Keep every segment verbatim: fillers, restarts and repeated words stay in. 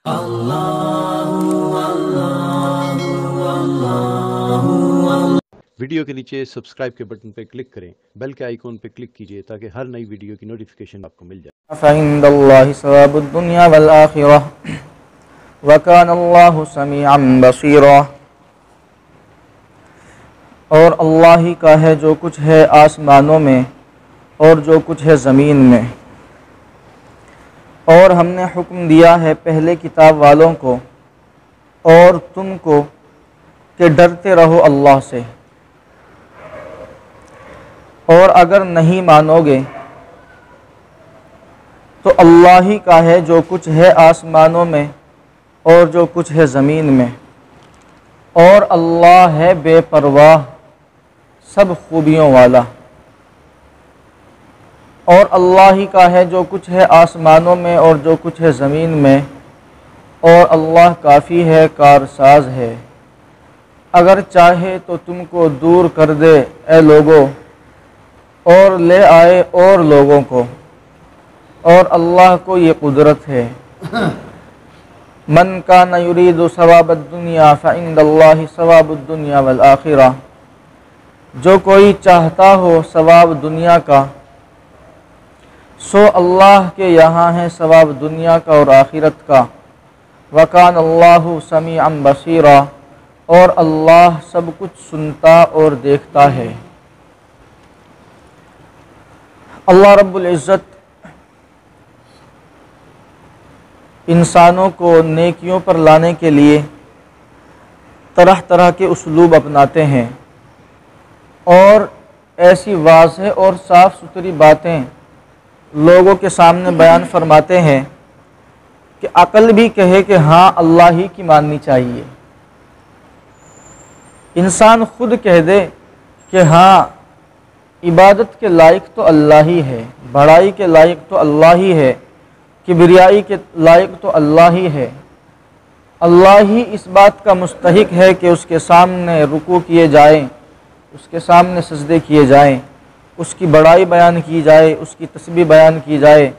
Video के नीचे subscribe के बटन पर क्लिक करें, बेल के आइकॉन पर क्लिक कीजिए ताकि हर नई वीडियो की नोटिफिकेशन आपको मिल जाए। फ़इंदल्लाहि सवाबुद्दुन्या वल आखिरह व कानल्लाहु समीअन बसीरा। और अल्लाह ही का है जो कुछ है आसमानों में और जो कुछ है ज़मीन में। और हमने हुक्म दिया है पहले किताब वालों को और तुमको कि डरते रहो अल्लाह से, और अगर नहीं मानोगे तो अल्लाह ही का है जो कुछ है आसमानों में और जो कुछ है ज़मीन में। और अल्लाह है बेपरवाह सब खूबियों वाला। और अल्लाह ही का है जो कुछ है आसमानों में और जो कुछ है ज़मीन में, और अल्लाह काफ़ी है, कारसाज है। अगर चाहे तो तुमको दूर कर दे ए लोगों, और ले आए और लोगों को, और अल्लाह को ये कुदरत है। मन कान युरीदु सवाबद्दुन्या फ़इंदल्लाहि सवाबुद्दुन्या वल आखिरह। जो कोई चाहता हो सवाब दुनिया का, सो अल्लाह के यहाँ है सवाब दुनिया का और आखिरत का। वकान अल्लाहु समीअन बसीरा। और अल्लाह सब कुछ सुनता और देखता है। अल्लाह रब्बुल इज़्ज़त इंसानों को नेकियों पर लाने के लिए तरह तरह के उसलूब अपनाते हैं और ऐसी वाज़ेह और साफ़ सुथरी बातें लोगों के सामने बयान फरमाते हैं कि अक़ल भी कहे कि हाँ अल्लाह ही की माननी चाहिए। इंसान खुद कह दे कि हाँ इबादत के लायक तो अल्लाह ही है, बड़ाई के लायक तो अल्लाह ही है, किबरियाई के लायक तो अल्लाह ही है। अल्लाह ही इस बात का मुस्तहिक है कि उसके सामने रुकू किए जाएं, उसके सामने सजदे किए जाएं, उसकी बड़ाई बयान की जाए, उसकी तस्बीह बयान की जाए,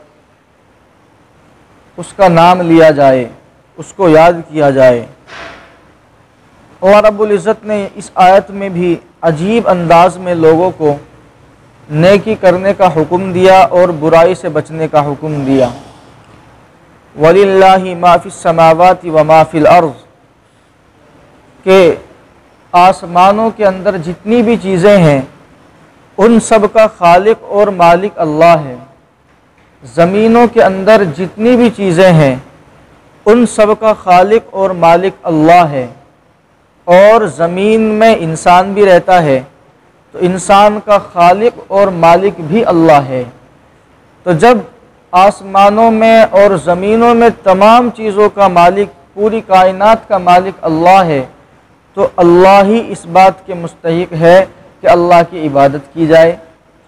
उसका नाम लिया जाए, उसको याद किया जाए। अल्लाह रब्बुल इज़्ज़त ने इस आयत में भी अजीब अंदाज में लोगों को नेकी करने का हुक्म दिया और बुराई से बचने का हुक्म दिया। वलिल्लाहि मा फिस समावाति व मा फिल अर्ज़, के आसमानों के अंदर जितनी भी चीज़ें हैं उन सब का खालिक और मालिक अल्लाह है। ज़मीनों के अंदर जितनी भी चीज़ें हैं उन सब का खालिक और मालिक अल्लाह है। और ज़मीन में इंसान भी रहता है तो इंसान का खालिक और मालिक भी अल्लाह है। तो जब आसमानों में और ज़मीनों में तमाम चीज़ों का मालिक, पूरी कायनात का मालिक अल्लाह है, तो अल्लाह ही इस बात के मुस्तहिक है कि अल्लाह की इबादत की जाए।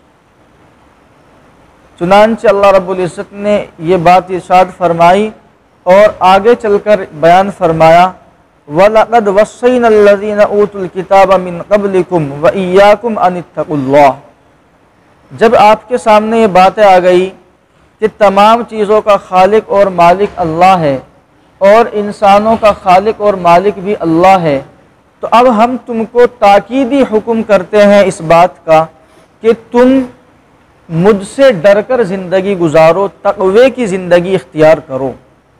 चुनांचे अल्लाह रब्बुल इज़्ज़त ने ये बात इरशाद फरमाई और आगे चलकर बयान फरमाया, वलक़द वस्सैनल्लज़ीना ऊतुल किताब मिन क़ब्लिकुम व इय्याकुम अनित्तक़ुल्लाह। जब आपके सामने ये बातें आ गई कि तमाम चीज़ों का खालिक और मालिक अल्लाह है और इंसानों का खालिक और मालिक भी अल्लाह है, तो अब हम तुमको ताकीदी हुक्म करते हैं इस बात का कि तुम मुझसे डरकर ज़िंदगी गुजारो, तक़वे की ज़िंदगी इख्तियार करो।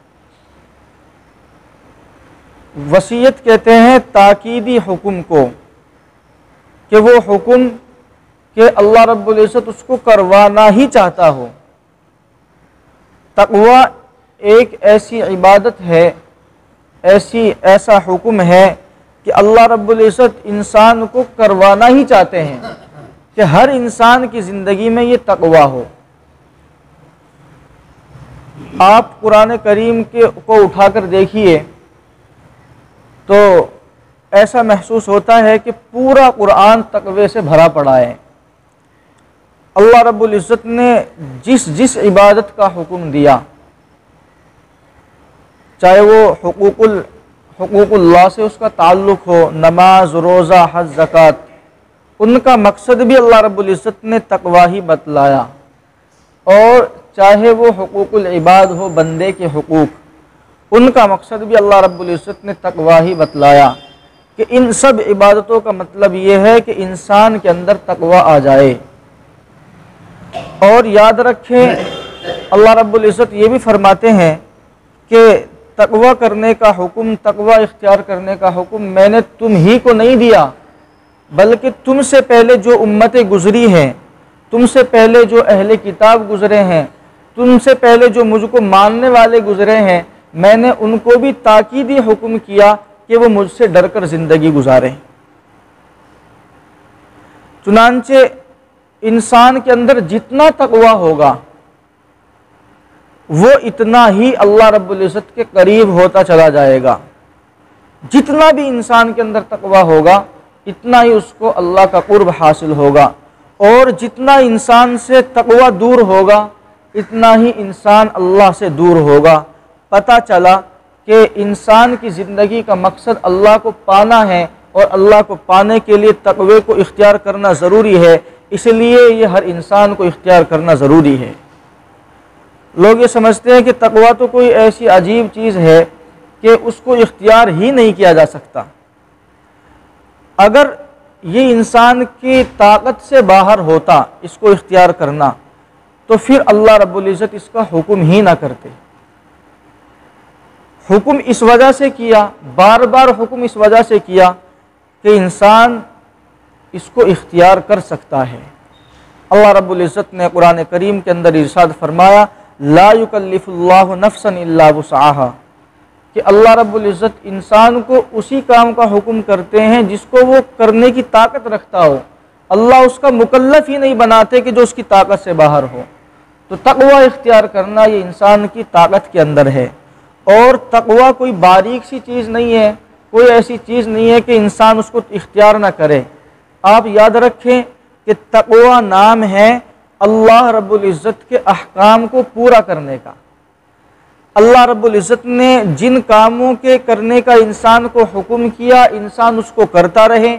वसीयत कहते हैं ताकीदी हुक्म को, कि वो हुक्म कि अल्लाह रब्बुल इज़्ज़त उसको करवाना ही चाहता हो। तक़वा एक ऐसी इबादत है, ऐसी ऐसा हुक्म है कि अल्लाह रब्बुल इज़्ज़त इंसान को करवाना ही चाहते हैं कि हर इंसान की ज़िंदगी में ये तक़वा हो। आप कुरान करीम के को उठाकर देखिए तो ऐसा महसूस होता है कि पूरा कुरान तक़वे से भरा पड़ा है। अल्लाह रब्बुल इज़्ज़त ने जिस जिस इबादत का हुक्म दिया, चाहे वो हुकूकुल हुकूकुल्लाह से उसका ताल्लुक़ हो, नमाज, रोज़ा, हज, ज़कात, उनका मकसद भी अल्लाह रब्बुल इज़्ज़त ने तक़वा ही बतलाया। और चाहे वो हुकूकुल इबाद हो, बंदे के हुकूक, उनका मकसद भी अल्लाह रब्बुल इज़्ज़त ने तकवा ही बतलाया कि इन सब इबादतों का मतलब ये है कि इंसान के अंदर तकवा आ जाए। और याद रखें अल्लाह रब्बुल इज़्ज़त ये भी फरमाते हैं कि तकवा करने का हुक्म, तकवा इख्तियार करने का हुक्म मैंने तुम ही को नहीं दिया, बल्कि तुमसे पहले जो उम्मतें गुजरी हैं, तुमसे पहले जो अहले किताब गुजरे हैं, तुमसे पहले जो मुझको मानने वाले गुजरे हैं, मैंने उनको भी ताकीदी हुक्म किया कि वो मुझसे डरकर ज़िंदगी गुजारें। चुनांचे इंसान के अंदर जितना तकवा होगा वो इतना ही अल्लाह रब्बुल इज़्ज़त के करीब होता चला जाएगा। जितना भी इंसान के अंदर तकवा होगा इतना ही उसको अल्लाह का कुर्ब हासिल होगा, और जितना इंसान से तकवा दूर होगा इतना ही इंसान अल्लाह से दूर होगा। पता चला कि इंसान की ज़िंदगी का मकसद अल्लाह को पाना है, और अल्लाह को पाने के लिए तकवे को इख्तियार करना ज़रूरी है, इसलिए ये हर इंसान को इख्तियार करना ज़रूरी है। लोग ये समझते हैं कि तकवा तो कोई ऐसी अजीब चीज़ है कि उसको इख्तियार ही नहीं किया जा सकता। अगर ये इंसान की ताकत से बाहर होता इसको इख्तियार करना, तो फिर अल्लाह रब्बुल इज़्ज़त इसका हुक्म ही ना करते। हुक्म इस वजह से किया, बार बार हुक्म इस वजह से किया कि इंसान इसको इख्तियार कर सकता है। अल्लाह रब्बुल इज़्ज़त ने कुरान करीम के अंदर इरशाद फरमाया, ला युकल्लिफुल्लाहु नफ्सन इल्ला वुसअहा, कि अल्लाह रब्बुल इज़्ज़त इंसान को उसी काम का हुक्म करते हैं जिसको वो करने की ताकत रखता हो। अल्लाह उसका मुकल्लफ ही नहीं बनाते कि जो उसकी ताकत से बाहर हो। तो तकवा इख्तियार करना ये इंसान की ताकत के अंदर है, और तकवा कोई बारीक सी चीज़ नहीं है, कोई ऐसी चीज़ नहीं है कि इंसान उसको इख्तियार ना करे। आप याद रखें कि तकवा नाम है अल्लाह रब्बुल इज़्ज़त के अहकाम को पूरा करने का। अल्लाह रब्बुल इज़्ज़त ने जिन कामों के करने का इंसान को हुक्म किया, इंसान उसको करता रहे,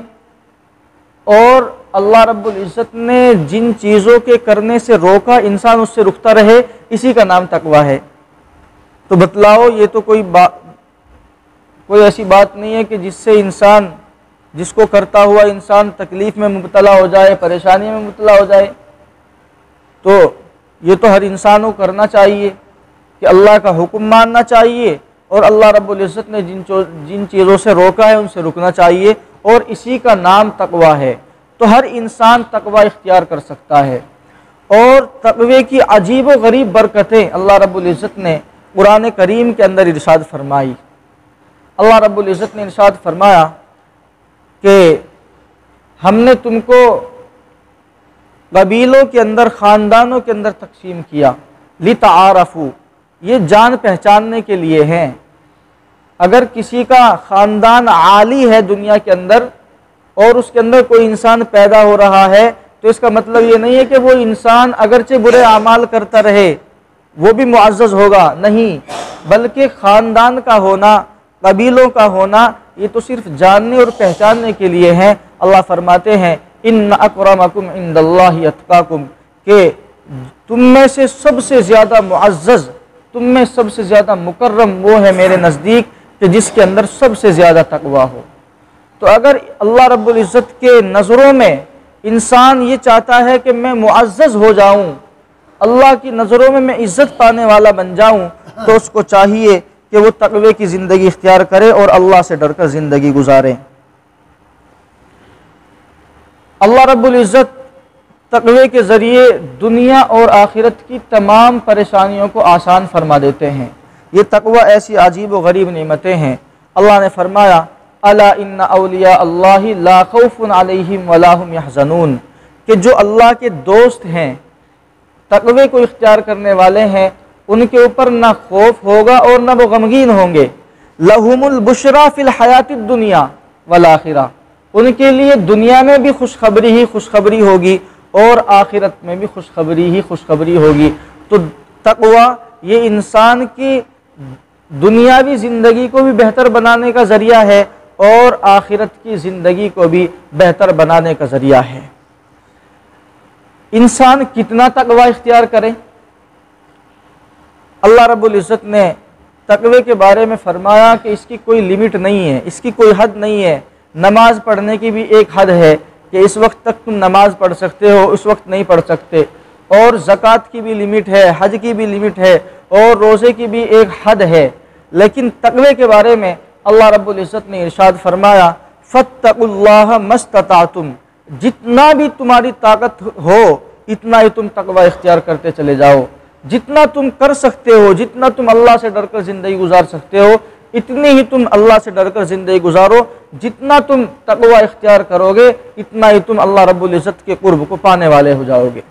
और अल्लाह रब्बुल इज़्ज़त ने जिन चीज़ों के करने से रोका, इंसान उससे रुकता रहे, इसी का नाम तकवा है। तो बतलाओ, ये तो कोई बात कोई ऐसी बात नहीं है कि जिससे इंसान, जिसको करता हुआ इंसान तकलीफ़ में मुब्तला हो जाए, परेशानी में मुब्तला हो जाए। तो ये तो हर इंसान को करना चाहिए कि अल्लाह का हुक्म मानना चाहिए, और अल्लाह रब्बुल इज़्ज़त ने जिन जिन चीज़ों से रोका है उनसे रुकना चाहिए, और इसी का नाम तकवा है। तो हर इंसान तकवा इख्तियार कर सकता है। और तकवे की अजीब व गरीब बरकतें अल्लाह रब्बुल इज़्ज़त ने कुरान करीम के अंदर इरशाद फरमाई। अल्लाह रब्बुल इज़्ज़त ने इरशाद फरमाया कि हमने तुमको कबीलों के अंदर, ख़ानदानों के अंदर तकसीम किया, लिताआरफू, ये जान पहचानने के लिए हैं। अगर किसी का ख़ानदान आली है दुनिया के अंदर और उसके अंदर कोई इंसान पैदा हो रहा है, तो इसका मतलब ये नहीं है कि वो इंसान अगरचे बुरे अमाल करता रहे वो भी मुअज़्ज़ज़ होगा, नहीं, बल्कि ख़ानदान का होना, कबीलों का होना, ये तो सिर्फ जानने और पहचानने के लिए है। अल्लाह फरमाते हैं, इन्न अकरमकुम इंदल्लाहि अत्काकुम, के तुम में से सबसे ज़्यादा मुअज़्ज़ज़, तुम में सबसे ज़्यादा मुकर्रम वो है मेरे नज़दीक कि जिसके अंदर सबसे ज़्यादा तकवा हो। तो अगर अल्लाह रब्बुल इज़्ज़त के नज़रों में इंसान ये चाहता है कि मैं मुअज़्ज़ज़ हो जाऊँ, अल्लाह की नज़रों में मैं इज़्ज़त पाने वाला बन जाऊँ, तो उसको चाहिए कि वो तकवे की ज़िंदगी इख्तियार करे और अल्लाह से डरकर ज़िंदगी गुजारे। अल्लाह रब्बुल इज़्ज़त तकवे के ज़रिए दुनिया और आखिरत की तमाम परेशानियों को आसान फरमा देते हैं। ये तकवा ऐसी अजीब व गरीब नेमतें हैं। अल्लाह ने फरमाया, अला इन्ना औलिया अल्लाहि ला खौफुन अलैहिम वला हुम यहज़नून, कि जो अल्लाह के दोस्त हैं, तकवे को इख्तियार करने वाले हैं, उनके ऊपर ना खौफ होगा और ना वो गमगीन होंगे। लहुमुल बुशरा फिल हयातिद दुनिया वल आखिरा, उनके लिए दुनिया में भी खुशखबरी ही खुशखबरी होगी और आखिरत में भी खुशखबरी ही खुशखबरी होगी। तो तकवा ये इंसान की दुनियावी ज़िंदगी को भी बेहतर बनाने का ज़रिया है और आखिरत की ज़िंदगी को भी बेहतर बनाने का ज़रिया है। इंसान कितना तकवा इख्तियार करे, अल्लाह रब्बुल इज़्ज़त ने तकवे के बारे में फरमाया कि इसकी कोई लिमिट नहीं है, इसकी कोई हद नहीं है। नमाज पढ़ने की भी एक हद है कि इस वक्त तक तुम नमाज पढ़ सकते हो, उस वक्त नहीं पढ़ सकते। और ज़कात की भी लिमिट है, हज की भी लिमिट है, और रोज़े की भी एक हद है। लेकिन तकवे के बारे में अल्लाह रब्बुल इज़्ज़त ने इरशाद फरमाया, फत्तकुल्लाह मस्ततातुम, जितना भी तुम्हारी ताकत हो इतना ही तुम तकवा इख्तियार करते चले जाओ। जितना तुम कर सकते हो, जितना तुम अल्लाह से डरकर ज़िंदगी गुजार सकते हो, इतनी ही तुम अल्लाह से डरकर ज़िंदगी गुजारो। जितना तुम तकवा इख्तियार करोगे इतना ही तुम अल्लाह रब्बुल इज़्ज़त के कुर्ब को पाने वाले हो जाओगे।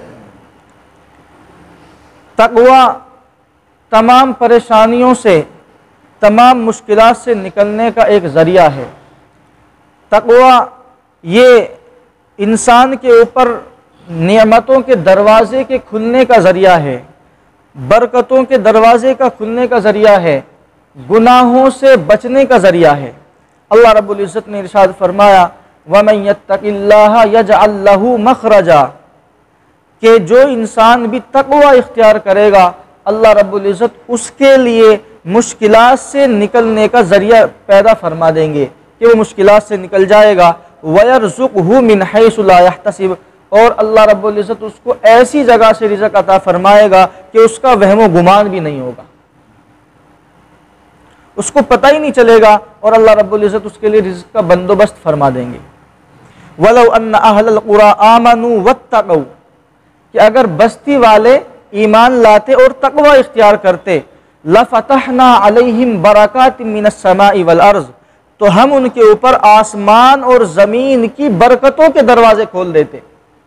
तकवा तमाम परेशानियों से, तमाम मुश्किलात से निकलने का एक ज़रिया है। तकवा ये इंसान के ऊपर नेमतों के दरवाज़े के खुलने का ज़रिया है, बरकतों के दरवाज़े का खुलने का ज़रिया है, गुनाहों से बचने का ज़रिया है। अल्लाह रब्बुल इज़्ज़त ने इरशाद फरमाया, वमन यत्तक़िल्लाह यजअल लहू मखरजा, कि जो इंसान भी तकवा इख्तियार करेगा अल्लाह रब्बुल इज़्ज़त उसके लिए मुश्किलात से निकलने का ज़रिया पैदा फरमा देंगे कि वो मुश्किलात से निकल जाएगा। वयरज़ुक़हु मिन हैसु ला यहतसिब, और अल्लाह रब्बुल इज़्ज़त उसको ऐसी जगह से रिज़्क़ अता फरमाएगा कि उसका वहमो गुमान भी नहीं होगा, उसको पता ही नहीं चलेगा, और अल्लाह रब्बुल इज़्ज़त उसके लिए रिज़्क़ का बंदोबस्त फरमा देंगे। वलौ अन्न अहलल क़ुरा आमनू वत्तक़ौ, कि अगर बस्ती वाले ईमान लाते और तकवा इख्तियार करते, लफ़तहना अलैहिम बरकातिम मिनस समाई वल अर्ज़, तो हम उनके ऊपर आसमान और ज़मीन की बरकतों के दरवाजे खोल देते।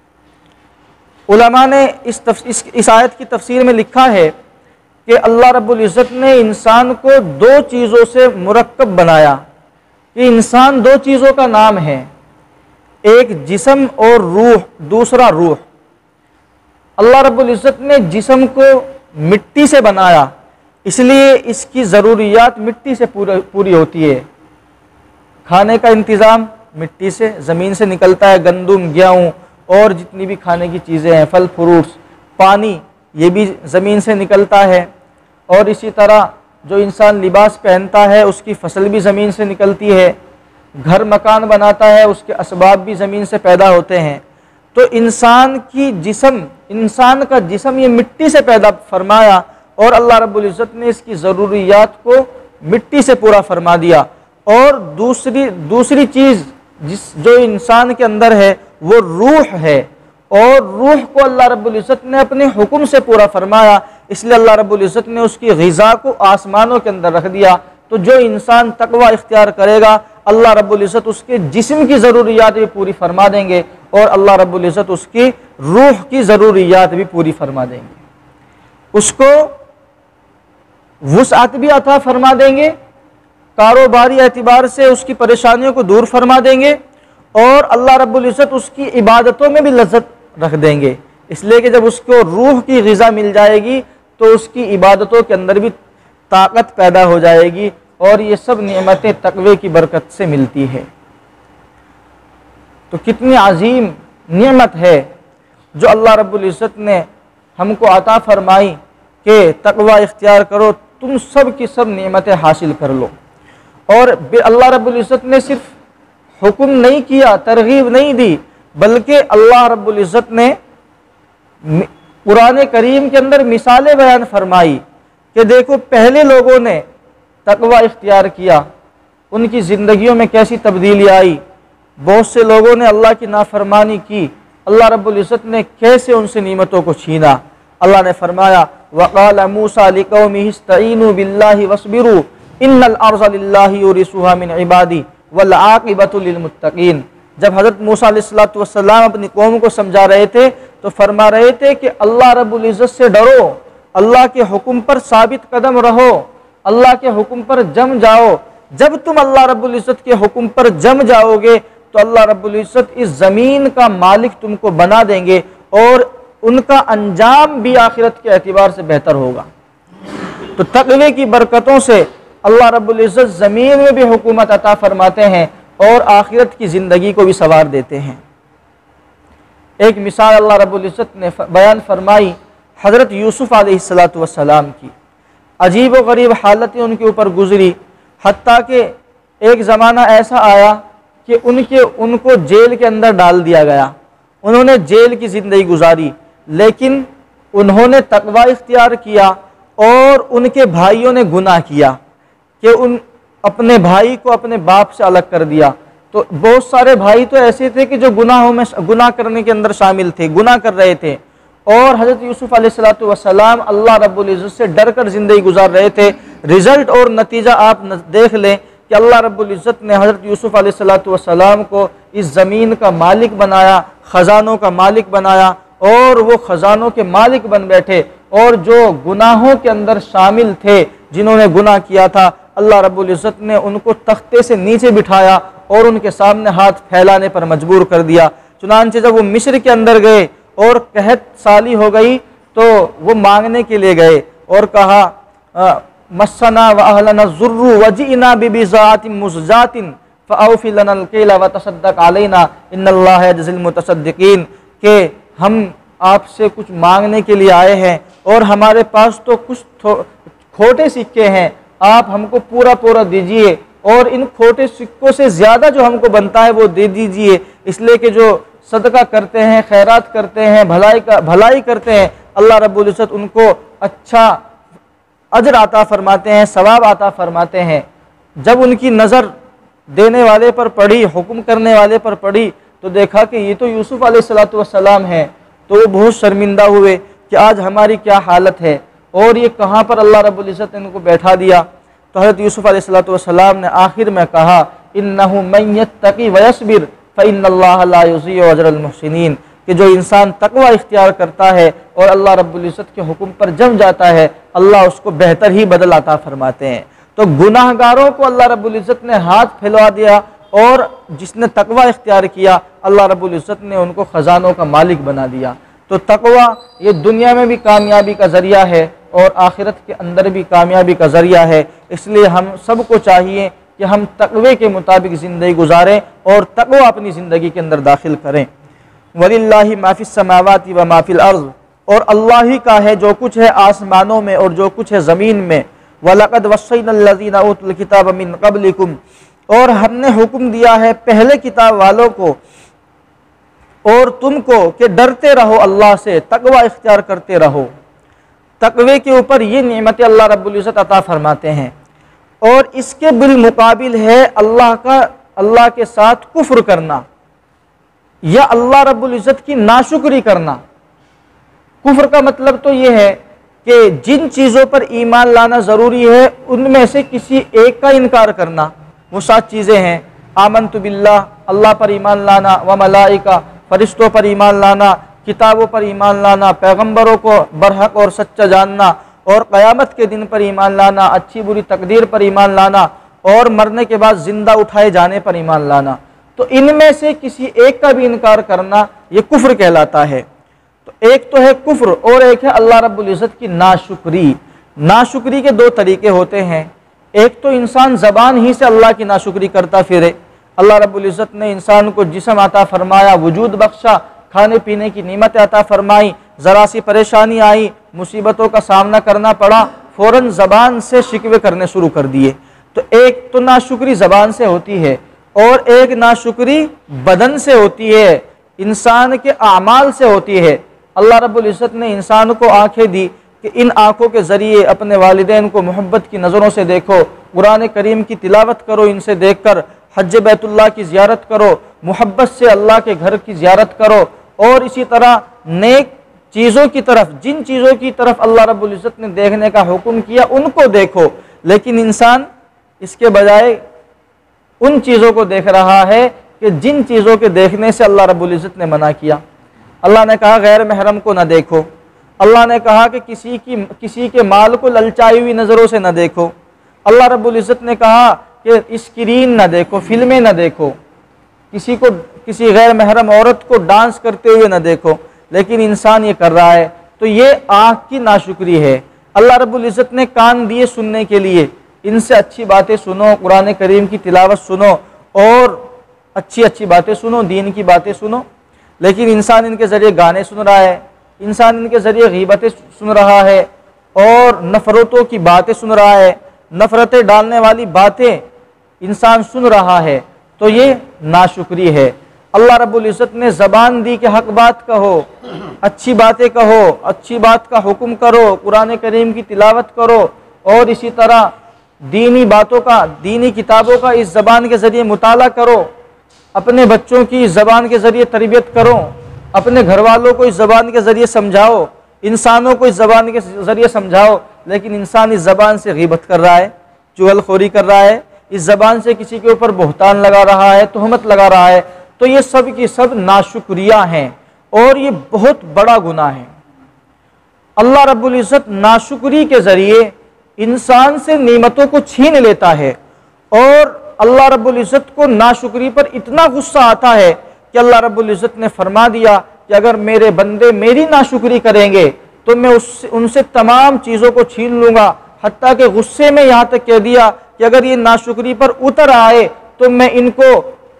उलमा ने इस, इस, इस आयत की तफसीर में लिखा है कि अल्लाह रब्बुल इज़्ज़त ने इंसान को दो चीज़ों से मुरक्कब बनाया, कि इंसान दो चीज़ों का नाम है, एक जिस्म और रूह, दूसरा रूह। अल्लाह रब्बुल इज़्ज़त ने जिस्म को मिट्टी से बनाया, इसलिए इसकी ज़रूरियात मिट्टी से पूरी पूरी होती है। खाने का इंतज़ाम मिट्टी से, ज़मीन से निकलता है, गंदुम, गेहूँ और जितनी भी खाने की चीज़ें हैं, फल फ्रूट्स, पानी, ये भी ज़मीन से निकलता है। और इसी तरह जो इंसान लिबास पहनता है उसकी फसल भी ज़मीन से निकलती है, घर मकान बनाता है उसके असबाब भी ज़मीन से पैदा होते हैं। तो इंसान की जिस्म, इंसान का जिस्म ये मिट्टी से पैदा फरमाया, और अल्लाह रब्बुल इज़्ज़त ने इसकी ज़रूरियात को मिट्टी से पूरा फरमा दिया। और दूसरी दूसरी चीज़ जिस जो इंसान के अंदर है वो रूह है, और रूह को अल्लाह रब्बुल इज़्ज़त ने अपने हुक्म से पूरा फरमाया, इसलिए अल्लाह रब्बुल इज़्ज़त ने उसकी ग़िज़ा को आसमानों के अंदर रख दिया। तो जो इंसान तकवा इख्तियार करेगा अल्लाह रब्बुल इज़्ज़त उसके जिस्म की ज़रूरियात भी पूरी फरमा देंगे, और अल्लाह रब्बुल इज़्ज़त उसकी रूह की ज़रूरियात भी पूरी फरमा देंगे। उसको वुसअत भी अता फरमा देंगे, कारोबारी एतबार से उसकी परेशानियों को दूर फरमा देंगे, और अल्लाह रब्बुल इज़्ज़त उसकी इबादतों में भी लज्जत रख देंगे, इसलिए कि जब उसको रूह की ग़िज़ा मिल जाएगी तो उसकी इबादतों के अंदर भी ताकत पैदा हो जाएगी। और ये सब नेमतें तकवे की बरकत से मिलती है। तो कितनी अजीम नेमत है जो अल्लाह रब्बुल इज़्ज़त ने हमको अता फरमाई कि तकवा इख्तियार करो, तुम सब की सब नेमतें हासिल कर लो। और अल्लाह रब्बुल इज़्ज़त ने सिर्फ हुक्म नहीं किया, तरगीब नहीं दी, बल्कि अल्लाह रब्बुल इज़्ज़त ने कुरान करीम के अंदर मिसालें बयान फरमाई कि देखो पहले लोगों ने तकवा इख्तियार किया, उनकी ज़िंदगियों में कैसी तब्दीली आई। बहुत से लोगों ने अल्लाह की नाफरमानी की, अल्लाह रब्बुल इज़्ज़त ने कैसे उनसे नेमतों को छीना। अल्लाह ने फरमाया, वक़ाल मूसा लिक़ौमिहि इस्तईनु बिल्लाहि वस्बिरू इन्नल अर्ज़ लिल्लाहि युरिसुहा मिन इबादी वल आक़िबतु लिल मुत्तक़ीन। जब हज़रत मूसा अलैहिस्सलातु वस्सलाम अपनी कौम को समझा रहे थे तो फरमा रहे थे कि अल्लाह रब्बुल इज़्ज़त से डरो, अल्लाह के हुक्म पर साबित कदम रहो, अल्लाह के हुक्म पर जम जाओ। जब तुम अल्लाह रब्बुल इज़्ज़त के हुक्म पर जम जाओगे तो अल्लाह रब्बुल इज़्ज़त इस ज़मीन का मालिक तुमको बना देंगे, और उनका अंजाम भी आखिरत के एतबार से बेहतर होगा। तो तक़वे की बरकतों से अल्लाह रब्बुल इज़्ज़त ज़मीन में भी हुकूमत अता फरमाते हैं और आखिरत की ज़िंदगी को भी सवार देते हैं। एक मिसाल अल्लाह रब्बुल इज़्ज़त ने बयान फरमाई हज़रत यूसुफ़ अलैहिस्सलातु वस्सलाम की अजीब व गरीब हालतें उनके ऊपर गुजरी, हत्ता कि एक ज़माना ऐसा आया कि उनके उनको जेल के अंदर डाल दिया गया। उन्होंने जेल की ज़िंदगी गुजारी, लेकिन उन्होंने तकवा इख्तियार किया और उनके भाइयों ने गुनाह किया कि उन अपने भाई को अपने बाप से अलग कर दिया। तो बहुत सारे भाई तो ऐसे थे कि जो गुनाहों में गुनाह करने के अंदर शामिल थे, गुनाह कर रहे थे, और हज़रत यूसुफ अलैहिस्सलातु वस्सलाम अल्लाह रब्बुल इज़्ज़त से डर कर ज़िंदगी गुजार रहे थे। रिज़ल्ट और नतीजा आप देख लें कि अल्लाह रब्बुल इज़्ज़त ने हज़रत यूसुफ अलैहिस्सलातु वस्सलाम को इस ज़मीन का मालिक बनाया, ख़जानों का मालिक बनाया, और वो ख़जानों के मालिक बन बैठे। और जो गुनाहों के अंदर शामिल थे, जिन्होंने गुनाह किया था, अल्लाह रब्बुल इज़्ज़त ने उनको तख्ते से नीचे बिठाया और उनके सामने हाथ फैलाने पर मजबूर कर दिया। चुनांचे जब वो मिस्र के अंदर गए और कहत साली हो गई, तो वो मांगने के लिए गए और कहा मस्सना व अहलना ज़ुर्रु वजिना बिबिज़ातिन मुज़जातिन फ़अौफ़ि लनल कैला व तसद्दक़ अलैना इन्नल्लाह यजज़िल मुतसद्दिक़ीन, कि हम आपसे कुछ मांगने के लिए आए हैं और हमारे पास तो कुछ खोटे सिक्के हैं, आप हमको पूरा पूरा दीजिए और इन खोटे सिक्कों से ज़्यादा जो हमको बनता है वो दे दीजिए, इसलिए कि जो सदका करते हैं, खैरात करते हैं, भलाई का भलाई करते हैं, अल्लाह रब्बुल इज़्ज़त उनको अच्छा अजर आता फरमाते हैं, सवाब आता फरमाते हैं। जब उनकी नज़र देने वाले पर पड़ी, हुक्म करने वाले पर पड़ी, तो देखा कि ये तो यूसुफ अलैहिस्सलातु वस्सलाम हैं, तो वो बहुत शर्मिंदा हुए कि आज हमारी क्या हालत है और ये कहाँ पर अल्लाह रब्बुल इज़्ज़त ने इनको बैठा दिया। तो हज़रत यूसुफ अलैहिस्सलातु वस्सलाम ने आखिर में कहा इन्नहु मन यत्तक़ी व यस्बिर फ़इन्नल्लाह ला युज़ीअ अजरल मुहसिनीन, कि जो इंसान तकवा इख्तियार करता है और अल्लाह रब्बुल इज़्ज़त के हुक्म पर जम जाता है, अल्लाह उसको बेहतर ही बदल अता फरमाते हैं। तो गुनाहगारों को अल्लाह रब्बुल इज़्ज़त ने हाथ फैलवा दिया और जिसने तकवा इख्तियार किया, अल्लाह रब्बुल इज़्ज़त ने उनको ख़जानों का मालिक बना दिया। तो तकवा ये दुनिया में भी कामयाबी का ज़रिया है और आखिरत के अंदर भी कामयाबी का ज़रिया है। इसलिए हम सबको चाहिए कि हम तकवे के मुताबिक ज़िंदगी गुजारें और तकवा अपनी ज़िंदगी के अंदर दाखिल करें। वलिल्लाहि मा फिस समावाति व मा फिल अर्ज़, और अल्लाह ही का है जो कुछ है आसमानों में और जो कुछ है ज़मीन में। वलक़द वस्सैनल लज़ीना ऊतुल किताब मिन क़ब्लिकुम, और हमने हुक्म दिया है पहले किताब वालों को और तुमको कि डरते रहो अल्लाह से, तकवा इख्तियार करते रहो। तकवे के ऊपर ये नेमतें अल्लाह रब्बुल इज़्ज़त अता फरमाते हैं, और इसके बिलमुकाबिल है अल्लाह का अल्लाह के साथ कुफ्र करना या अल्लाह रब्बुल इज़्ज़त की नाशुक्री करना। कुफ्र का मतलब तो ये है कि जिन चीज़ों पर ईमान लाना ज़रूरी है उनमें से किसी एक का इनकार करना। वो सात चीज़ें हैं, आमन्तु बिल्लाह, अल्लाह पर ईमान लाना, व मलाइका, फरिश्तों पर ईमान लाना, किताबों पर ईमान लाना, पैगंबरों को बरहक और सच्चा जानना, और क़यामत के दिन पर ईमान लाना, अच्छी बुरी तकदीर पर ईमान लाना, और मरने के बाद ज़िंदा उठाए जाने पर ईमान लाना। तो इनमें से किसी एक का भी इनकार करना ये कुफ्र कहलाता है। तो एक तो है कुफ्र और एक है अल्लाह रब्बुल इज़्ज़त की नाशुक्री। नाशुक्री के दो तरीके होते हैं, एक तो इंसान ज़बान ही से अल्लाह की नाशुक्री करता फिरे। अल्लाह रब्बुल इज़्ज़त ने इंसान को जिस्म अता फरमाया, वजूद बख्शा, खाने पीने की नेमत अता फरमाई, ज़रा सी परेशानी आई, मुसीबतों का सामना करना पड़ा, फ़ौरन ज़बान से शिकवे करने शुरू कर दिए। तो एक तो नाशुक्री ज़बान से होती है और एक नाशुक्री बदन से होती है, इंसान के आमाल से होती है। अल्लाह रब्बुल इज़्ज़त ने इंसान को आँखें दी कि इन आँखों के ज़रिए अपने वालिदैन को मोहब्बत की नज़रों से देखो, कुरान करीम की तिलावत करो, इनसे देख कर हज बैतुल्लाह की ज़ियारत करो, मोहब्बत से अल्लाह के घर की ज़ियारत करो, और इसी तरह नेक चीज़ों की तरफ, जिन चीज़ों की तरफ अल्लाह रब्बुल इज़्ज़त ने देखने का हुक्म किया उनको देखो। लेकिन इंसान इसके बजाय उन चीज़ों को देख रहा है कि जिन चीज़ों के देखने से अल्लाह रब्बुल इज़्ज़त ने मना किया। अल्लाह ने कहा गैर महरम को न देखो, अल्लाह ने कहा कि किसी की किसी के माल को ललचाई हुई नज़रों से न देखो, अल्लाह रब्बुल इज़्ज़त ने कहा कि स्क्रीन न देखो, फिल्में न देखो, किसी को किसी गैर महरम औरत को डांस करते हुए न देखो। लेकिन इंसान ये कर रहा है, तो ये आँख की नाशुक्री है। अल्लाह रब्बुल इज़्ज़त ने कान दिए सुनने के लिए, इनसे अच्छी बातें सुनो, कुरान करीम की तिलावत सुनो और अच्छी अच्छी बातें सुनो, दीन की बातें सुनो। लेकिन इंसान इनके ज़रिए गाने सुन रहा है, इंसान इनके ज़रिए गीबतें सुन रहा है और नफ़रतों की बातें सुन रहा है, नफ़रतें डालने वाली बातें इंसान सुन रहा है, तो ये नाशुक्री है। अल्लाह रब्बुल इज़्ज़त ने ज़बान दी कि हक बात कहो, अच्छी बातें कहो, अच्छी बात का हुक्म करो, कुरान करीम की तिलावत करो और इसी तरह दीनी बातों का, दीनी किताबों का इस ज़बान के ज़रिए मुताला करो, अपने बच्चों की इस ज़बान के ज़रिए तरबियत करो, अपने घर वालों को इस ज़बान के ज़रिए समझाओ, इंसानों को इस ज़बान के ज़रिए समझाओ। लेकिन इंसान इस ज़बान से ग़ीबत कर रहा है, चुगलखोरी कर रहा है, इस ज़बान से किसी के ऊपर बहतान लगा रहा है, तोहमत लगा रहा है, तो ये सब की सब नाशुक्रिया हैं और ये बहुत बड़ा गुनाह है। अल्लाह रब्बुल इज़्ज़त नाशुक्री के ज़रिए इंसान से नेमतों को छीन लेता है और अल्लाह रब्बुल इज़्ज़त को नाशुक्री पर इतना गुस्सा आता है कि अल्लाह रब्बुल इज़्ज़त ने फरमा दिया कि अगर मेरे बंदे मेरी नाशुक्री करेंगे तो मैं उससे उनसे तमाम चीज़ों को छीन लूँगा। हत्ता के गुस्से में यहाँ तक कह दिया कि अगर ये नाशुक्री पर उतर आए तो मैं इनको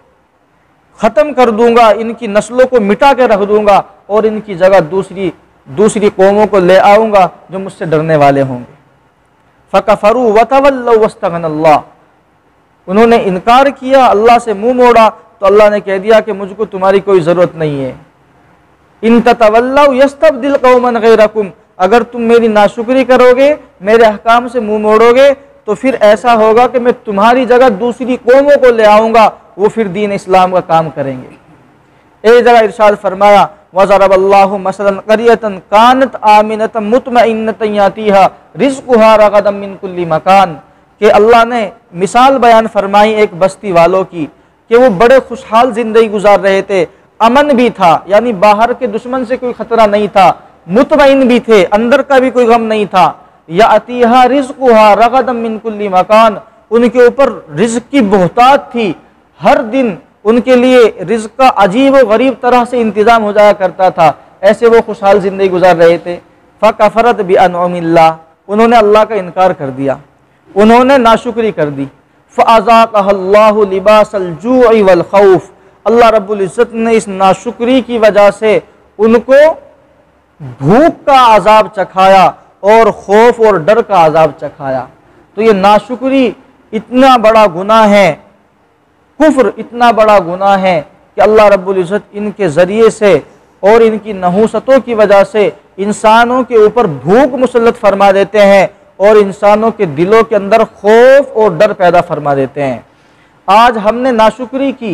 ख़त्म कर दूंगा, इनकी नस्लों को मिटा के रख दूंगा और इनकी जगह दूसरी दूसरी कौमों को ले आऊँगा जो मुझसे डरने वाले होंगे। फ़कफ़रू वतवल्लौ वस्तगनल्लाह, उन्होंने इनकार किया, अल्लाह से मुंह मोड़ा, तो अल्लाह ने कह दिया कि मुझको तुम्हारी कोई ज़रूरत नहीं है। इन ततवल्लौ यस्तब्दिल कौमन गैरकुम, अगर तुम मेरी नाशुक्री करोगे, मेरे अहकाम से मुंह मोड़ोगे, तो फिर ऐसा होगा कि मैं तुम्हारी जगह दूसरी कौमों को ले आऊँगा, वो फिर दीन इस्लाम का काम करेंगे। एक जगह इरशाद फरमाया वज़रबल्लाहु मसलन क़रियतन कानत आमिनतन मुतमइन्नतन यातीहा रिज़्क़ुहा रग़दन मिन कुल्ली मकान, कि अल्लाह ने मिसाल बयान फरमाई एक बस्ती वालों की कि वो बड़े खुशहाल ज़िंदगी गुजार रहे थे, अमन भी था, यानी बाहर के दुश्मन से कोई ख़तरा नहीं था, मुतमईन भी थे, अंदर का भी कोई गम नहीं था। यातीहा रिज़्क़ुहा रग़दन मिन कुल्ली मकान, उनके ऊपर रिज़्क़ की बहुतात थी, हर दिन उनके लिए रिज़्क़ का अजीब व गरीब तरह से इंतज़ाम हो जाया करता था, ऐसे वो खुशहाल ज़िंदगी गुजार रहे थे। फ़कफ़रत बिअनउमिल्लाह, उन्होंने अल्लाह का इनकार कर दिया, उन्होंने नाशुक्री कर दी। फ़अज़ाक़हल्लाहु लिबासल जूइ वल खौफ, अल्लाह रब्बुल इज़्ज़त ने इस नाशुक्री की वजह से उनको भूख का अजाब चखाया और खौफ और डर का अजाब चखाया। तो ये नाशुक्री इतना बड़ा गुनाह है, कुफ्र इतना बड़ा गुनाह है कि अल्लाह रब्बुल इज़्ज़त इनके ज़रिए से और इनकी नहूसतों की वजह से इंसानों के ऊपर भूख मुसल्लत फरमा देते हैं और इंसानों के दिलों के अंदर खौफ और डर पैदा फरमा देते हैं। आज हमने नाशुक्री की,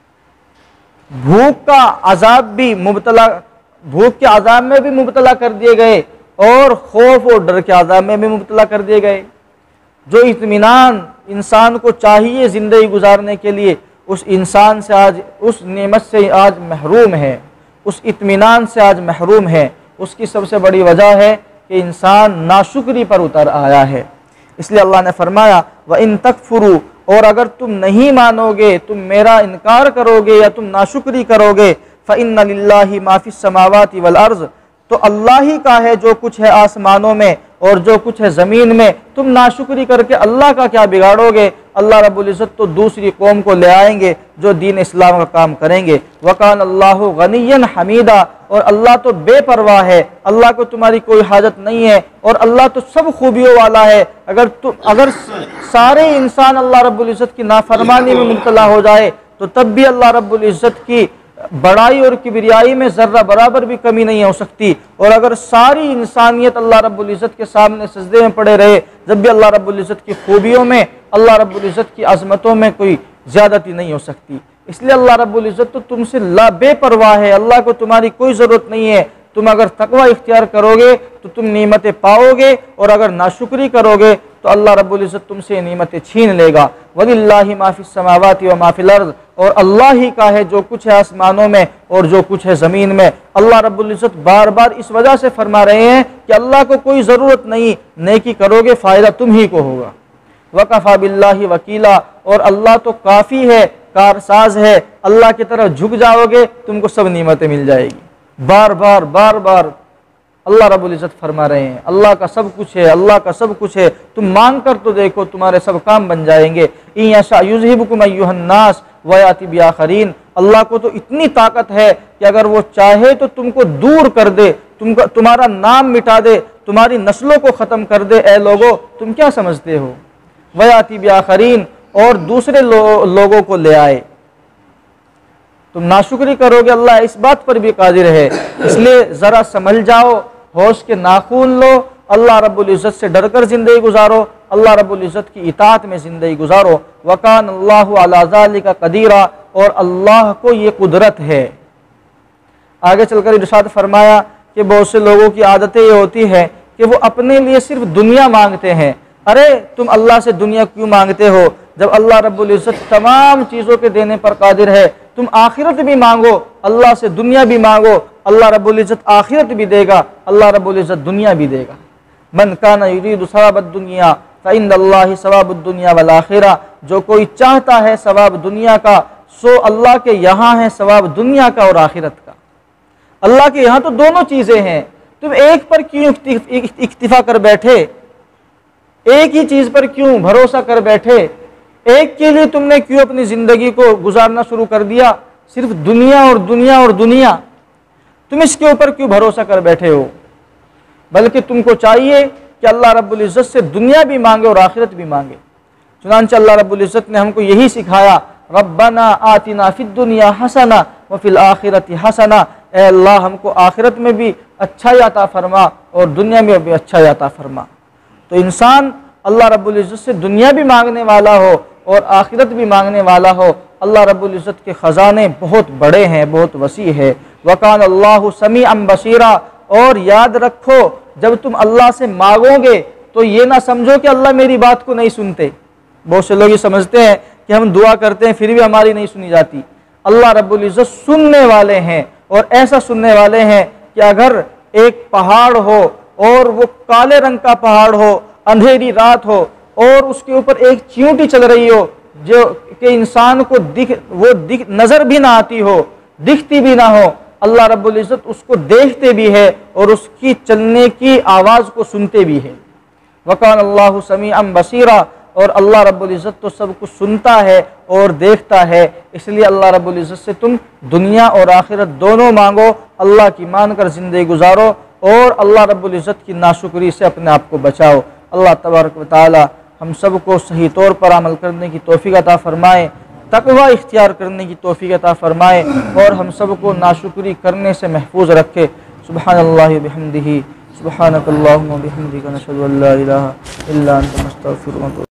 भूख का अजाब भी मुबतला, भूख के अजाब में भी मुबतला कर दिए गए और खौफ और डर के अजाब में भी मुबतला कर दिए गए। जो इत्मीनान इंसान को चाहिए ज़िंदगी गुजारने के लिए, उस इंसान से आज, उस नेमत से आज महरूम है, उस इत्मीनान से आज महरूम है। उसकी सबसे बड़ी वजह है कि इंसान नाशुक्री पर उतर आया है। इसलिए अल्लाह ने फरमाया व इन तकफुरू, और अगर तुम नहीं मानोगे, तुम मेरा इनकार करोगे या तुम नाशुक्री करोगे, फ़इन्ना लिल्लाहि मा फ़िस समावाति वल अर्ज़, तो अल्लाह ही का है जो कुछ है आसमानों में और जो कुछ है ज़मीन में। तुम नाशुक्री करके अल्लाह का क्या बिगाड़ोगे? अल्लाह रब्बुल इज़्ज़त तो दूसरी कौम को ले आएंगे जो दीन इस्लाम का काम करेंगे। वकान अल्लाहु गनिय्यन हमीदा, और अल्लाह तो बेपरवाह है, अल्लाह को तुम्हारी कोई हाजत नहीं है और अल्लाह तो सब खूबियों वाला है। अगर तुम अगर सारे इंसान अल्लाह रब्बुल इज़्ज़त की नाफरमानी में मुब्तला हो जाए तो तब भी अल्लाह रब्बुल इज़्ज़त की बड़ाई और किबरियाई में ज़र्रा बराबर भी कमी नहीं हो सकती। और अगर सारी इंसानियत अल्लाह रब्बुल इज़्ज़त के सामने सजदे में पड़े रहे, जब भी अल्लाह रब्बुल इज़्ज़त की खूबियों में, अल्लाह रब्बुल इज़्ज़त की अज़मतों में कोई ज़्यादती नहीं हो सकती। इसलिए अल्लाह रब्बुल इज़्ज़त तो तुमसे ला बेपरवाह है, अल्लाह को तुम्हारी कोई ज़रूरत नहीं है। तुम अगर तकवा इख्तियार करोगे तो तुम नेमतें पाओगे, और अगर नाशुक्री करोगे तो अल्लाह रब्बुल इज़्ज़त तुमसे नेमतें छीन लेगा। वलिल्लाहि मा फ़िस समावाति व मा फ़िल अर्ज़, और अल्लाह ही का है जो कुछ है आसमानों में और जो कुछ है ज़मीन में। अल्लाह रब्बुल इज़्ज़त बार बार इस वजह से फरमा रहे हैं कि अल्लाह को कोई ज़रूरत नहीं, नेकी करोगे फ़ायदा तुम ही को होगा। वकफ़ा बिल्लाहि वकीला, और अल्लाह तो काफ़ी है, कारसाज है, अल्लाह की तरफ झुक जाओगे तुमको सब नेमतें मिल जाएगी। बार बार बार बार अल्लाह रब्बुल इज़्ज़त फरमा रहे हैं अल्लाह का सब कुछ है, अल्लाह का सब कुछ है, तुम मांग कर तो देखो तुम्हारे सब काम बन जाएंगे। इन यशा युज़हिबकुम अय्युहन नास व याति बिआखरीन, अल्लाह को तो इतनी ताकत है कि अगर वो चाहे तो तुमको दूर कर दे, तुम तुम्हारा नाम मिटा दे, तुम्हारी नस्लों को ख़त्म कर दे। ए लोगों, तुम क्या समझते हो? वयाती बिआखरीन, और दूसरे लो, लोगों को ले आए। तुम नाशुक्री करोगे, अल्लाह इस बात पर भी कादिर है। इसलिए ज़रा संभल जाओ, होश के नाखून लो, अल्लाह रब्बुल इज़्ज़त से डर कर ज़िंदगी गुजारो, अल्लाह रब्बुल इज़्ज़त की इताअत में ज़िंदगी गुजारो। वकान अल्लाहु अला ज़ालिका क़दीरा, और अल्लाह को ये कुदरत है। आगे चलकर इरशाद फरमाया कि बहुत से लोगों की आदतें ये होती है कि वो अपने लिए सिर्फ दुनिया मांगते हैं। अरे तुम अल्लाह से दुनिया क्यों मांगते हो जब अल्लाह रब्बुल इज़्ज़त तमाम चीज़ों के देने पर कादिर है? तुम आखिरत भी मांगो, अल्लाह से दुनिया भी मांगो, अल्लाह रब्बुल इज़्ज़त आखिरत भी देगा, अल्लाह रब्बुल इज़्ज़त दुनिया भी देगा। मन काना युरीदु सवाबद दुनिया फ़इंदल्लाहि सवाबुद दुनिया वल आखिरा, जो कोई चाहता है सवाब दुनिया का, सो अल्लाह के यहाँ है सवाब दुनिया का और आखिरत का। अल्लाह के यहाँ तो दोनों चीज़ें हैं, तुम एक पर क्यों इक्तिफा कर बैठे? एक ही चीज़ पर क्यों भरोसा कर बैठे? एक के लिए तुमने क्यों अपनी ज़िंदगी को गुजारना शुरू कर दिया? सिर्फ दुनिया और दुनिया और दुनिया, तुम इसके ऊपर क्यों भरोसा कर बैठे हो? बल्कि तुमको चाहिए कि अल्लाह रब्बुल इज़्ज़त से दुनिया भी मांगे और आखिरत भी मांगे। चुनांचे अल्लाह रब्बुल इज़्ज़त ने हमको यही सिखाया, रब्बना आतिना फिद दुनिया हसना व फिल आखिरति हसना, ए अल्लाह हमको आखिरत में भी अच्छा अता फरमा और दुनिया में भी अच्छा अता फरमा। तो इंसान अल्लाह रब्बुल इज़्ज़त से दुनिया भी मांगने वाला हो और आखिरत भी मांगने वाला हो। अल्लाह रब्बुल इज़्ज़त के ख़जाने बहुत बड़े हैं, बहुत वसी है। वकान अल्लाहु समीअन बसीरा, और याद रखो जब तुम अल्लाह से मांगोगे तो ये ना समझो कि अल्लाह मेरी बात को नहीं सुनते। बहुत से लोग ये समझते हैं कि हम दुआ करते हैं फिर भी हमारी नहीं सुनी जाती। अल्लाह रब्बुल इज़्ज़त सुनने वाले हैं, और ऐसा सुनने वाले हैं कि अगर एक पहाड़ हो और वो काले रंग का पहाड़ हो, अंधेरी रात हो और उसके ऊपर एक चींटी चल रही हो जो कि इंसान को दिख वो दिख नज़र भी ना आती हो, दिखती भी ना हो, अल्लाह रब्बुल इज़्ज़त उसको देखते भी है और उसकी चलने की आवाज़ को सुनते भी है। वकान अल्लाहु समीअन बसीरा, और अल्लाह रब्बुल इज़्ज़त तो सब कुछ सुनता है और देखता है। इसलिए अल्लाह रब्बुल इज़्ज़त से तुम दुनिया और आखिरत दोनों मांगो, अल्लाह की मान कर ज़िंदगी गुजारो और अल्लाह रब्बुल इज़्ज़त की नाशुक्री से अपने आप को बचाओ। अल्लाह तबारक व तआला हम सब को सही तौर पर अमल करने की तौफीक अता फरमाए, तकवा इख्तियार करने की तौफीक अता फरमाए और हम सब को नाशुक्री करने से महफूज रखे। सुब्हानल्लाहि व बिहम्दिही, सुब्हानकल्लाहुम्मा व बिहम्दिका, नशहदु अल्ला इलाहा इल्ला अंता, नस्तगफिरुका।